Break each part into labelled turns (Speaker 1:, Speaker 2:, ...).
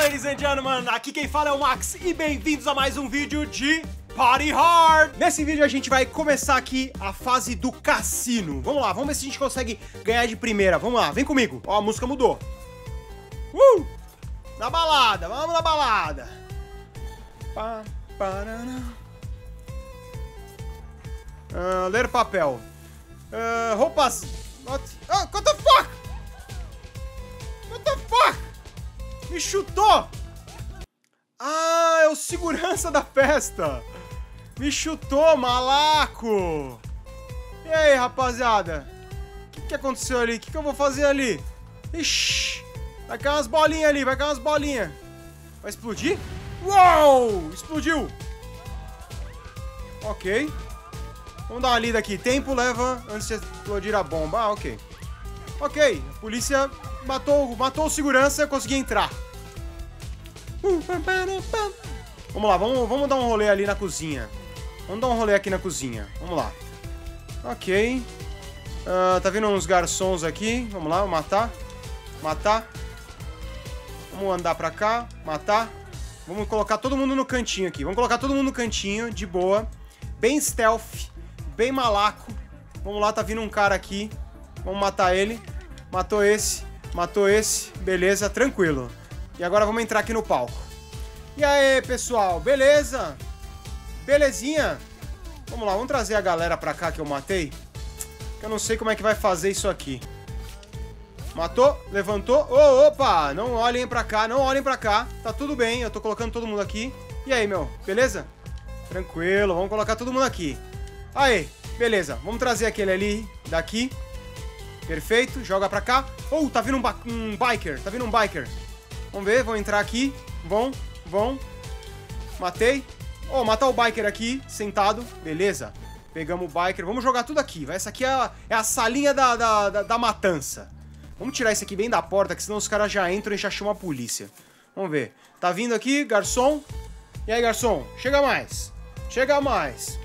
Speaker 1: ladies and gentlemen, aqui quem fala é o Max e bem-vindos a mais um vídeo de Party Hard! Nesse vídeo a gente vai começar aqui a fase do cassino. Vamos lá, vamos ver se a gente consegue ganhar de primeira. Vamos lá, vem comigo. Ó, a música mudou. Na balada, vamos na balada. Ler papel. Roupas. What the fuck? What the fuck? Me chutou! Ah, é o segurança da festa! Me chutou, malaco! E aí, rapaziada? O que aconteceu ali? O que eu vou fazer ali? Ixi! Vai cair umas bolinhas ali, vai cair umas bolinhas. Vai explodir? Uou! Explodiu! Ok. Vamos dar uma lida aqui. Tempo leva antes de explodir a bomba. Ah, ok. Ok, a polícia matou o segurança e eu consegui entrar. Vamos lá, vamos dar um rolê ali na cozinha. Vamos dar um rolê aqui na cozinha. Vamos lá. Ok. Tá vindo uns garçons aqui. Vamos lá, matar. Matar. Vamos andar pra cá. Matar. Vamos colocar todo mundo no cantinho aqui. Vamos colocar todo mundo no cantinho, de boa. Bem stealth. Bem malaco. Vamos lá, tá vindo um cara aqui. Vamos matar ele. Matou esse. Matou esse. Beleza, tranquilo. E agora vamos entrar aqui no palco. E aí, pessoal, beleza? Belezinha? Vamos lá, vamos trazer a galera pra cá que eu matei. Que eu não sei como é que vai fazer isso aqui. Matou, levantou. Opa, não olhem pra cá, não olhem pra cá. Tá tudo bem, eu tô colocando todo mundo aqui. E aí, meu, beleza? Tranquilo, vamos colocar todo mundo aqui. Aí, beleza, vamos trazer aquele ali daqui. Perfeito, joga pra cá. Tá vindo um biker, tá vindo um biker. Vamos ver, vão entrar aqui. Vão. Matei. Matar o biker aqui, sentado. Beleza. Pegamos o biker. Vamos jogar tudo aqui. Essa aqui é a salinha da matança. Vamos tirar esse aqui bem da porta, que senão os caras já entram e já chamam a polícia. Vamos ver. Tá vindo aqui, garçom. E aí, garçom? Chega mais. Chega mais.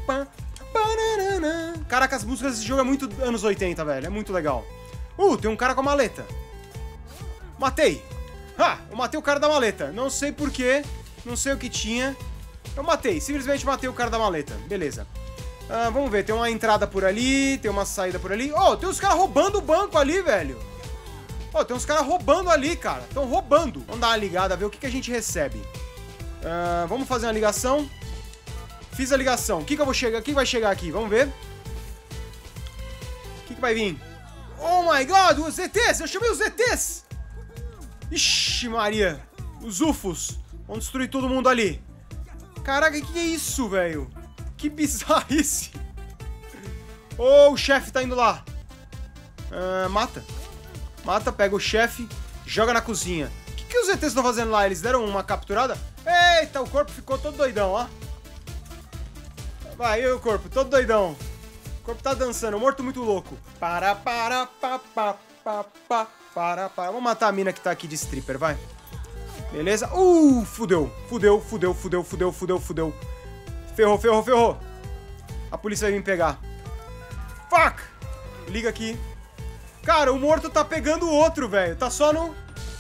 Speaker 1: Caraca, as músicas desse jogo é muito anos 80, velho. É muito legal. Tem um cara com a maleta. Matei. Eu matei o cara da maleta. Não sei porquê. Não sei o que tinha. Eu matei. Simplesmente matei o cara da maleta. Beleza. Vamos ver. Tem uma entrada por ali. Tem uma saída por ali. Tem uns caras roubando o banco ali, velho. Tem uns caras roubando ali, cara. Estão roubando. Vamos dar uma ligada, ver o que a gente recebe. Vamos fazer uma ligação. Fiz a ligação. O que eu vou chegar? Quem vai chegar aqui? Vamos ver. O que vai vir? Oh my god, os ETs! Eu chamei os ETs! Ixi, Maria. Os UFOs. Vão destruir todo mundo ali. Caraca, que é isso, velho? Que bizarrice. O chefe tá indo lá. Mata. Mata, pega o chefe, joga na cozinha. O que os ETs estão fazendo lá? Eles deram uma capturada? Eita, o corpo ficou todo doidão, ó. Vai, e o corpo, todo doidão. O corpo tá dançando, morto muito louco. Para. Vamos matar a mina que tá aqui de stripper, vai. Beleza? Fudeu. Ferrou. A polícia vai me pegar. Fuck! Liga aqui. Cara, o morto tá pegando o outro, velho. Tá só no...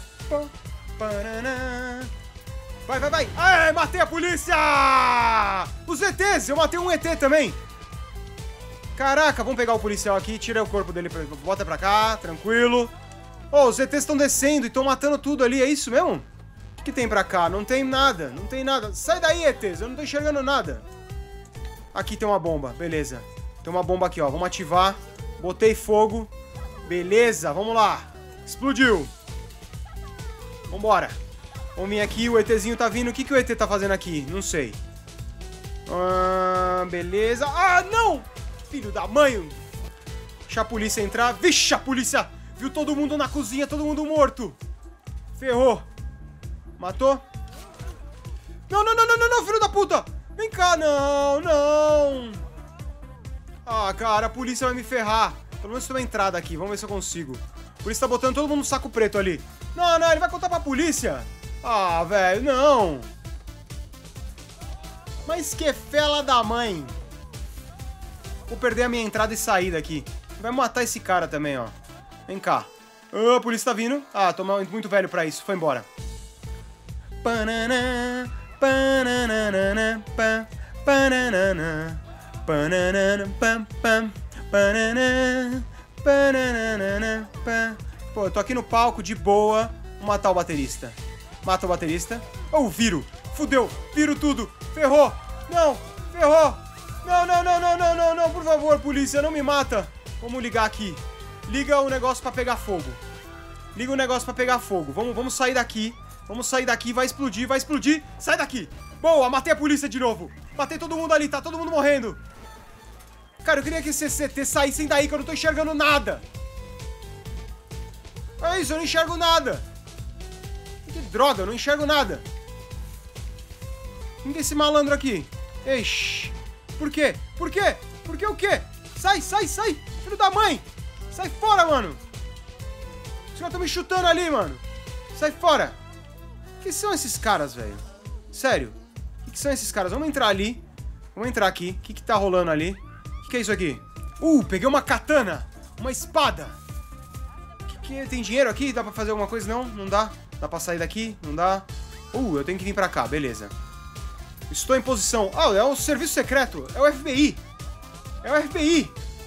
Speaker 1: Vai. Ai, matei a polícia! Os ETs! Eu matei um ET também. Caraca, vamos pegar o policial aqui. Tira o corpo dele, bota pra cá, tranquilo. Os ETs estão descendo e estão matando tudo ali, é isso mesmo? O que tem pra cá? Não tem nada. Sai daí, ETs, eu não tô enxergando nada. Aqui tem uma bomba, beleza. Tem uma bomba aqui, ó, vamos ativar. Botei fogo. Beleza, vamos lá. Explodiu. Vambora. Vamos vir aqui, o ETzinho tá vindo. O que o ET tá fazendo aqui? Não sei. Beleza. Não! Filho da mãe. Deixa a polícia entrar. Vixe, a polícia viu todo mundo na cozinha, todo mundo morto. Ferrou. Matou? Não, filho da puta. Vem cá, não. Cara, a polícia vai me ferrar. Pelo menos tem uma entrada aqui, vamos ver se eu consigo. A polícia tá botando todo mundo no saco preto ali. Não, ele vai contar pra polícia. Velho, não. Mas que fela da mãe. Vou perder a minha entrada e saída aqui. Vai matar esse cara também, ó. Vem cá. A polícia tá vindo. Tô muito velho pra isso. Foi embora. Pananã, pananana, pam, pananana, pananana, pam, pam, pananana, pananana, pam. Pô, eu tô aqui no palco de boa. Vou matar o baterista. Mata o baterista. Oh, viro. Fudeu. Viro tudo. Ferrou. Não. Ferrou. Não, não, não, não, não, não, não. Por favor, polícia, não me mata. Vamos ligar aqui. Liga o negócio pra pegar fogo. Liga o negócio pra pegar fogo. Vamos sair daqui. Vamos sair daqui. Vai explodir, vai explodir. Sai daqui. Boa, matei a polícia de novo. Matei todo mundo ali. Tá todo mundo morrendo. Cara, eu queria que esses CT saíssem daí, que eu não tô enxergando nada. É isso, eu não enxergo nada. Que droga, eu não enxergo nada. Quem é esse malandro aqui? Ixi. Por quê? Por quê? Por quê o quê? Sai, sai, sai. Filho da mãe. Sai fora, mano. Os caras estão me chutando ali, mano. Sai fora. O que são esses caras, velho? Sério. O que são esses caras? Vamos entrar ali. Vamos entrar aqui. O que tá rolando ali? O que é isso aqui? Peguei uma katana. Uma espada. Tem dinheiro aqui? Dá pra fazer alguma coisa? Não, não dá. Dá pra sair daqui? Não dá. Eu tenho que vir pra cá, beleza. Estou em posição. É o serviço secreto. É o FBI. É o FBI.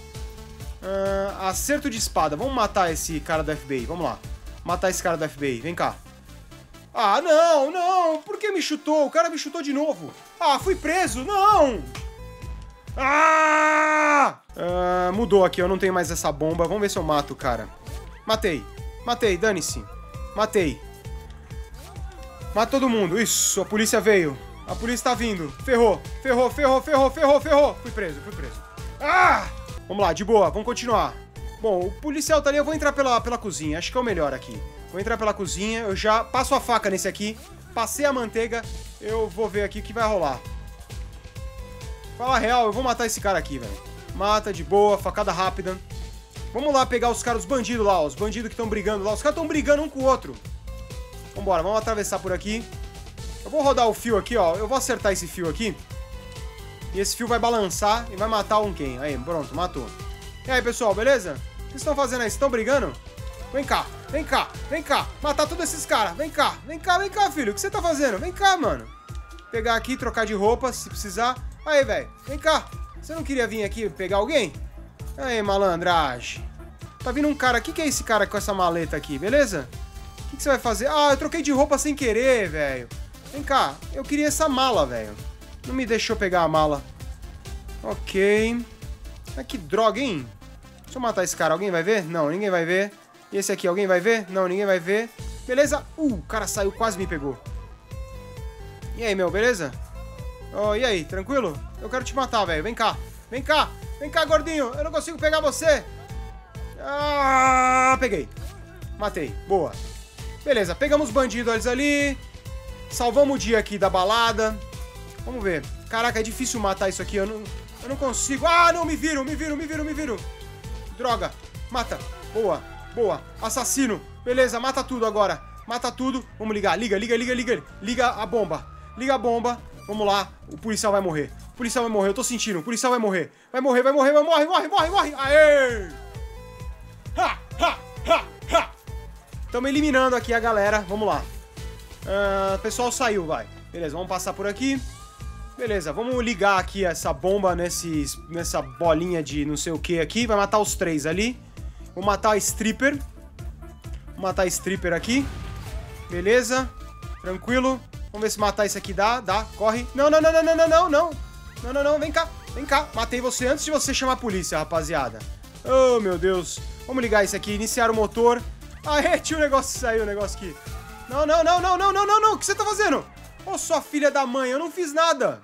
Speaker 1: Acerto de espada. Vamos matar esse cara do FBI. Vamos lá. Matar esse cara do FBI. Vem cá. Não, não. Por que me chutou? O cara me chutou de novo. Fui preso. Não. Mudou aqui. Eu não tenho mais essa bomba. Vamos ver se eu mato o cara. Matei. Matei, dane-se. Matei. Mata todo mundo. Isso, a polícia veio. A polícia tá vindo. Ferrou. Ferrou, ferrou, ferrou, ferrou, ferrou. Fui preso, fui preso. Vamos lá, de boa, vamos continuar. Bom, o policial tá ali, eu vou entrar pela cozinha. Acho que é o melhor aqui. Vou entrar pela cozinha, eu já passo a faca nesse aqui. Passei a manteiga, eu vou ver aqui o que vai rolar. Fala a real, eu vou matar esse cara aqui, velho. Mata de boa, facada rápida. Vamos lá pegar os caras, os bandidos lá, os bandidos que estão brigando lá. Os caras estão brigando um com o outro. Vambora, vamos atravessar por aqui. Eu vou rodar o fio aqui, ó. Eu vou acertar esse fio aqui. E esse fio vai balançar e vai matar quem? Aí, pronto, matou. E aí, pessoal, beleza? O que vocês estão fazendo aí? Vocês estão brigando? Vem cá, vem cá, vem cá. Matar todos esses caras. Vem cá, vem cá, vem cá, filho. O que você tá fazendo? Vem cá, mano. Pegar aqui, trocar de roupa, se precisar. Aí, velho, vem cá. Você não queria vir aqui pegar alguém? Aí, malandragem. Tá vindo um cara. O que é esse cara com essa maleta aqui, beleza? O que você vai fazer? Eu troquei de roupa sem querer, velho. Vem cá, eu queria essa mala, velho. Não me deixou pegar a mala. Ok. Que droga, hein? Deixa eu matar esse cara. Alguém vai ver? Não, ninguém vai ver. E esse aqui, alguém vai ver? Não, ninguém vai ver. Beleza? O cara saiu, quase me pegou. E aí, meu, beleza? E aí, tranquilo? Eu quero te matar, velho. Vem cá. Vem cá. Vem cá, gordinho. Eu não consigo pegar você. Peguei. Matei. Boa. Beleza, pegamos os bandidos ali. Salvamos o dia aqui da balada. Vamos ver. Caraca, é difícil matar isso aqui. Eu não consigo. Não, me viro. Droga. Mata. Boa, boa. Assassino. Beleza, mata tudo agora. Mata tudo. Vamos ligar. Liga. Liga a bomba. Liga a bomba. Vamos lá. O policial vai morrer. O policial vai morrer. Eu tô sentindo. O policial vai morrer. Morre. Aê! Estamos eliminando aqui a galera. Vamos lá. O pessoal saiu, vai. Beleza, vamos passar por aqui. Beleza, vamos ligar aqui essa bomba nessa bolinha de não sei o que aqui. Vai matar os 3 ali. Vou matar a stripper. Vou matar a stripper aqui. Beleza. Tranquilo. Vamos ver se matar esse aqui dá. Dá, corre. Não. Vem cá. Matei você antes de você chamar a polícia, rapaziada. Oh, meu Deus. Vamos ligar isso aqui. Iniciar o motor. Tinha um negócio, saiu um negócio aqui. Não. O que você tá fazendo? Sua filha da mãe, eu não fiz nada.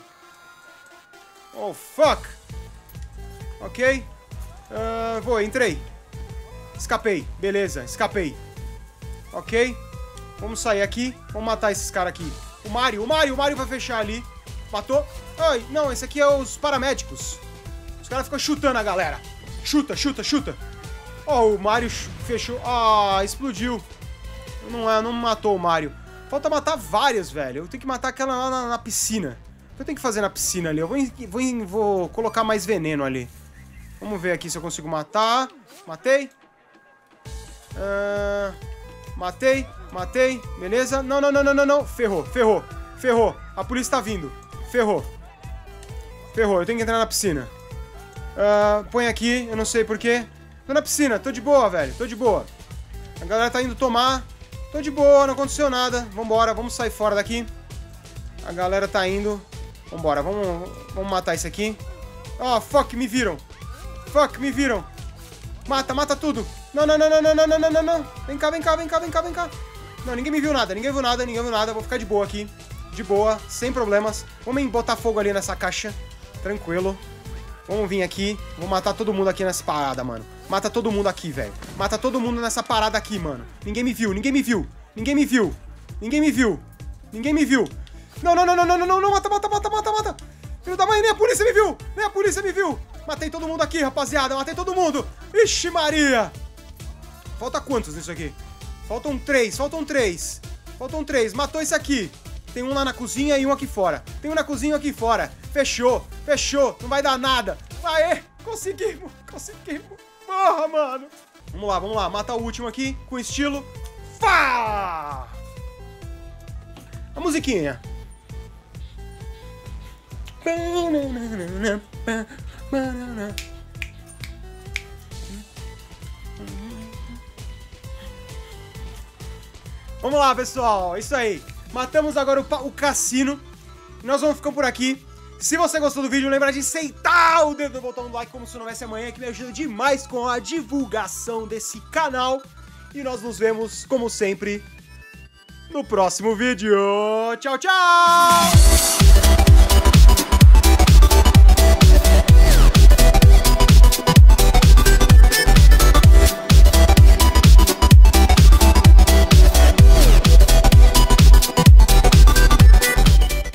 Speaker 1: Fuck. Ok. Entrei. Escapei. Beleza, escapei. Ok. Vamos sair aqui. Vamos matar esses caras aqui. O Mario vai fechar ali. Matou. Não, esse aqui é os paramédicos. Os caras ficam chutando a galera. Chuta. O Mario fechou. Explodiu. Não matou o Mario. Falta matar várias, velho. Eu tenho que matar aquela lá na piscina. O que eu tenho que fazer na piscina ali? Eu vou colocar mais veneno ali. Vamos ver aqui se eu consigo matar. Matei. Matei, matei. Beleza? Não, não, não, não, não, não. Ferrou, ferrou, ferrou. A polícia tá vindo. Ferrou. Ferrou, eu tenho que entrar na piscina. Põe aqui, eu não sei porquê. Tô na piscina, tô de boa, velho. Tô de boa. A galera tá indo tomar. Tô de boa, não aconteceu nada. Vambora, vamos sair fora daqui. A galera tá indo. Vambora, vamos matar esse aqui. Oh, fuck, me viram. Fuck, me viram. Mata, mata tudo. Não, não, não, não, não, não, não, não, não. Vem cá, vem cá, vem cá, vem cá, vem cá. Não, ninguém me viu nada, ninguém viu nada, ninguém viu nada. Vou ficar de boa aqui. De boa, sem problemas. Vamos botar fogo ali nessa caixa. Tranquilo. Vamos vir aqui. Vou matar todo mundo aqui nessa parada, mano. Mata todo mundo aqui, velho. Mata todo mundo nessa parada aqui, mano. Ninguém me viu, ninguém me viu. Ninguém me viu. Ninguém me viu. Ninguém me viu. Não, não, não, não, não, não, não. Mata, mata, mata, mata, mata. Filho da mãe, nem a polícia me viu. Nem a polícia me viu. Matei todo mundo aqui, rapaziada. Matei todo mundo. Ixi, Maria. Falta quantos nisso aqui? Faltam 3, faltam 3. Faltam 3. Matou esse aqui. Tem um lá na cozinha e um aqui fora. Tem um na cozinha e um aqui fora. Fechou, fechou. Não vai dar nada. Aê, conseguimos, conseguimos. Porra, mano. Vamos lá. Mata o último aqui, com estilo. Fá! A musiquinha. Vamos lá, pessoal. Isso aí. Matamos agora o cassino. Nós vamos ficar por aqui. Se você gostou do vídeo, lembra de sentar o dedo no botão do like como se não houvesse amanhã, que me ajuda demais com a divulgação desse canal. E nós nos vemos, como sempre, no próximo vídeo. Tchau, tchau!